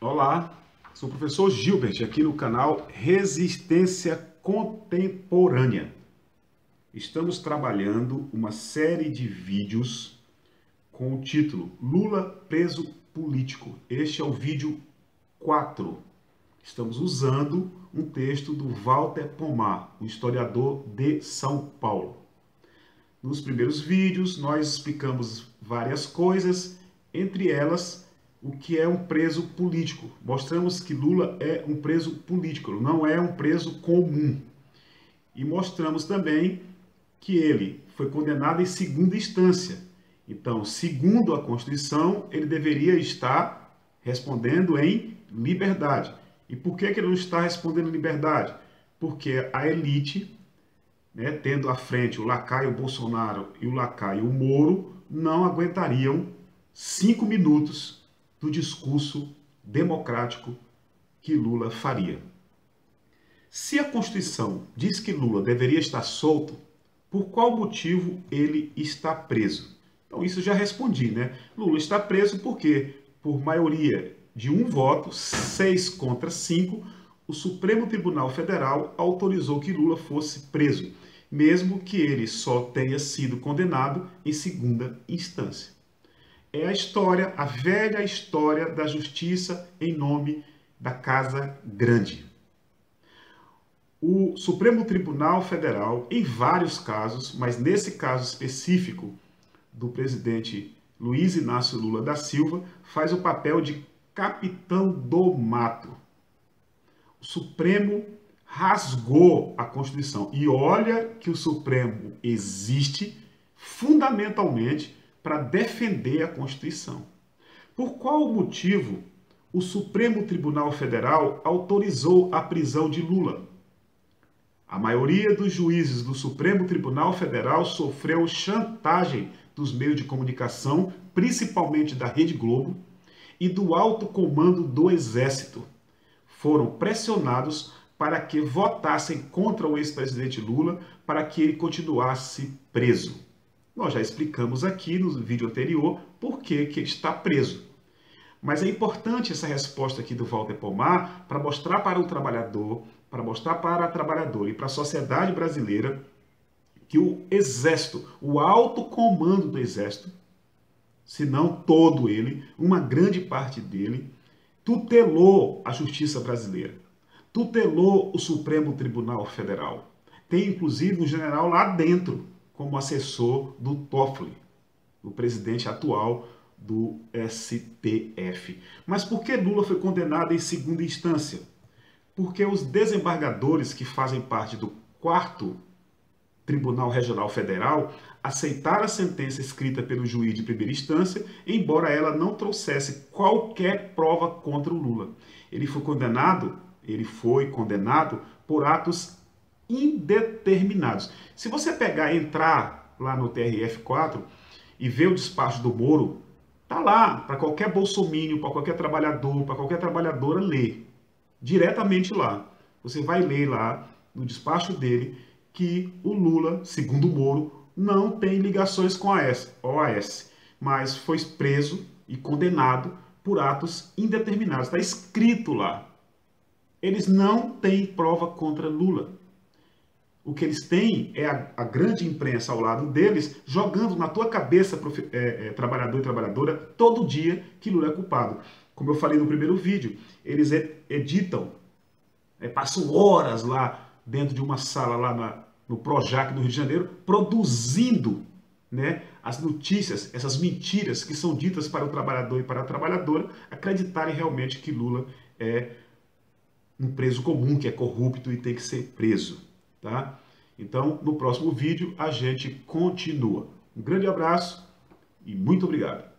Olá, sou o professor Gilbert, aqui no canal Resistência Contemporânea. Estamos trabalhando uma série de vídeos com o título Lula preso político. Este é o vídeo 4. Estamos usando um texto do Walter Pomar, um historiador de São Paulo. Nos primeiros vídeos, nós explicamos várias coisas, entre elas o que é um preso político. Mostramos que Lula é um preso político, não é um preso comum. E mostramos também que ele foi condenado em segunda instância. Então, segundo a Constituição, ele deveria estar respondendo em liberdade. E por que ele não está respondendo em liberdade? Porque a elite, tendo à frente o lacaio Bolsonaro e o lacaio Moro, não aguentariam 5 minutos do discurso democrático que Lula faria. Se a Constituição diz que Lula deveria estar solto, por qual motivo ele está preso? Então isso eu já respondi, né? Lula está preso porque, por maioria de 1 voto, 6 contra 5, o Supremo Tribunal Federal autorizou que Lula fosse preso, mesmo que ele só tenha sido condenado em segunda instância. É a história, a velha história da justiça em nome da Casa Grande. O Supremo Tribunal Federal, em vários casos, mas nesse caso específico do presidente Luiz Inácio Lula da Silva, faz o papel de capitão do mato. O Supremo rasgou a Constituição. E olha que o Supremo existe fundamentalmente para defender a Constituição. Por qual motivo o Supremo Tribunal Federal autorizou a prisão de Lula? A maioria dos juízes do Supremo Tribunal Federal sofreu chantagem dos meios de comunicação, principalmente da Rede Globo, e do alto comando do Exército. Foram pressionados para que votassem contra o ex-presidente Lula, para que ele continuasse preso. Nós já explicamos aqui no vídeo anterior por que ele está preso. Mas é importante essa resposta aqui do Walter Pomar para mostrar para o trabalhador, para mostrar para a trabalhadora e para a sociedade brasileira que o Exército, o alto comando do Exército, se não todo ele, uma grande parte dele, tutelou a justiça brasileira, tutelou o Supremo Tribunal Federal. Tem inclusive um general lá dentro como assessor do Toffoli, o presidente atual do STF. Mas por que Lula foi condenado em segunda instância? Porque os desembargadores que fazem parte do 4º Tribunal Regional Federal aceitaram a sentença escrita pelo juiz de primeira instância, embora ela não trouxesse qualquer prova contra o Lula. Ele foi condenado por atos indeterminados. Se você entrar lá no TRF4 e ver o despacho do Moro, tá lá para qualquer bolsomínio, para qualquer trabalhador, para qualquer trabalhadora ler. Diretamente lá. Você vai ler lá no despacho dele que o Lula, segundo o Moro, não tem ligações com a OAS, mas foi preso e condenado por atos indeterminados. Está escrito lá. Eles não têm prova contra Lula. O que eles têm é a grande imprensa ao lado deles, jogando na tua cabeça, trabalhador e trabalhadora, todo dia que Lula é culpado. Como eu falei no primeiro vídeo, eles editam, passam horas lá dentro de uma sala lá no Projac do Rio de Janeiro, produzindo as notícias, essas mentiras que são ditas para o trabalhador e para a trabalhadora acreditarem realmente que Lula é um preso comum, que é corrupto e tem que ser preso. Tá? Então, no próximo vídeo, a gente continua. Um grande abraço e muito obrigado.